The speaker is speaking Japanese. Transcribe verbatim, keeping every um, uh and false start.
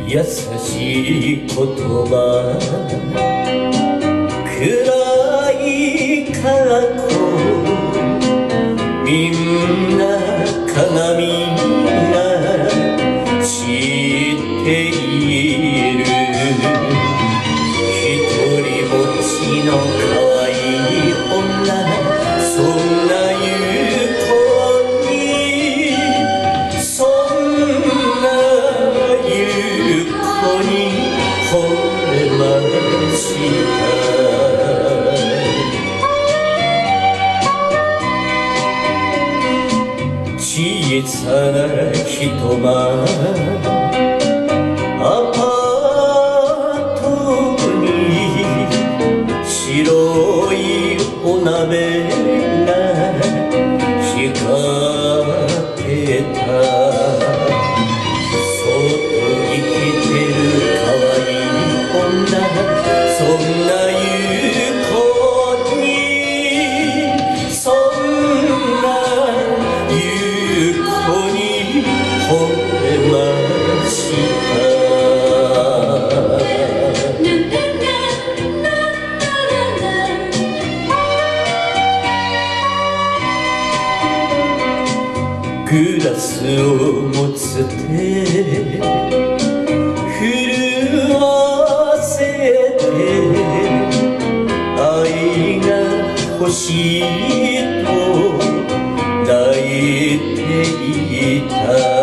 優しい言葉暗い過去みんな鏡が知っている一人ぼっちの可愛い女そんな言う子にそんな言う子に惚れました小さな一間アパートに白いお鍋が光ってたそっと生きてる可愛い女そんな言う子にそんな言う子に惚れましたグラスを持つ手震わせて愛が欲しいと泣いていた